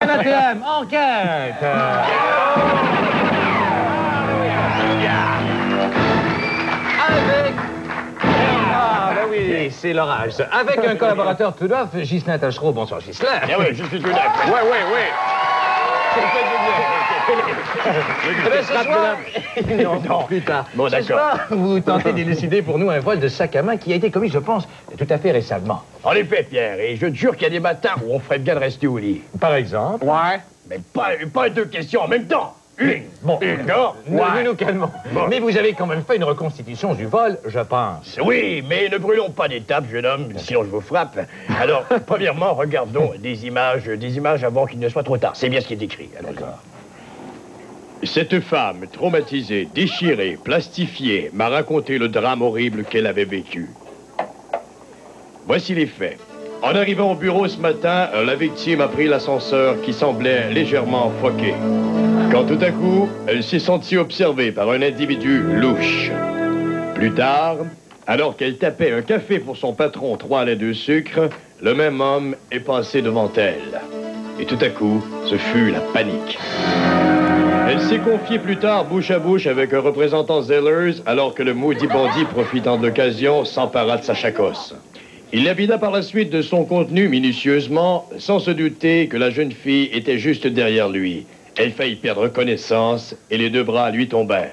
l'ATM, enquête. Avec... Ah, ben oui, c'est l'orage. Avec un collaborateur tout neuf, Ghislain Tachereau. Bonsoir, Ghislain. Eh oui, je suis tout neuf. Oui. Non, plus tard. Bon, Ce soir, vous tentez d'élucider pour nous un vol de sac à main qui a été commis, je pense, tout à fait récemment. En effet, Pierre, et je te jure qu'il y a des matins où on ferait bien de rester au lit. Par exemple? Ouais. Mais pas deux questions en même temps. Une. Bon, non. Nous nous calmons. Bon. Mais vous avez quand même fait une reconstitution du vol, je pense. Oui, mais ne brûlons pas d'étapes, jeune homme, sinon je vous frappe. Alors, premièrement, regardons des images avant qu'il ne soit trop tard. C'est bien ce qui est écrit. D'accord. Cette femme, traumatisée, déchirée, plastifiée, m'a raconté le drame horrible qu'elle avait vécu. Voici les faits. En arrivant au bureau ce matin, la victime a pris l'ascenseur qui semblait légèrement foqué. Quand tout à coup, elle s'est sentie observée par un individu louche. Plus tard, alors qu'elle tapait un café pour son patron 3 laits de sucre, le même homme est passé devant elle. Et tout à coup, ce fut la panique. Elle s'est confiée plus tard bouche à bouche avec un représentant Zellers alors que le maudit bandit, profitant de l'occasion, s'empara de sa chacosse. Il la vida par la suite de son contenu minutieusement, sans se douter que la jeune fille était juste derrière lui. Elle faillit perdre connaissance et les deux bras lui tombèrent.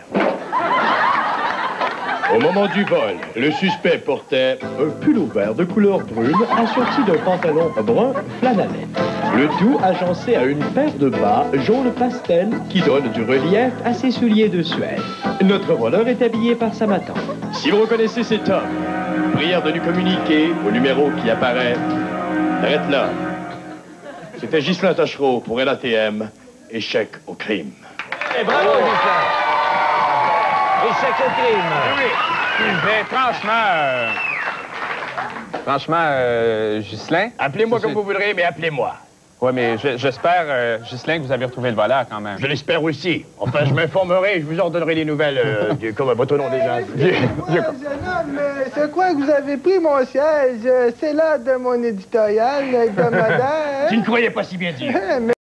Au moment du vol, le suspect portait un pull vert de couleur brune assorti d'un pantalon brun flanellette. Le tout agencé à une paire de bas jaune pastel qui donne du relief à ses souliers de Suède. Notre voleur est habillé par sa matante. Si vous reconnaissez cet homme, prière de lui communiquer au numéro qui apparaît. Arrête là. C'était Ghislain Tachereau pour LATM. Échec au crime. Et bravo, Ghislain. Échec au crime. Oui. Mais franchement, Ghislain... Appelez-moi comme vous voudrez, mais appelez-moi. Oui, mais j'espère, Ghislain, que vous avez retrouvé le voleur quand même. Je l'espère aussi. Enfin, je m'informerai et je vous en donnerai des nouvelles. Comme votre nom déjà. Jeune homme, mais c'est quoi que vous avez pris mon siège? C'est là de mon éditorial hebdomadaire. Tu ne croyais pas si bien dire.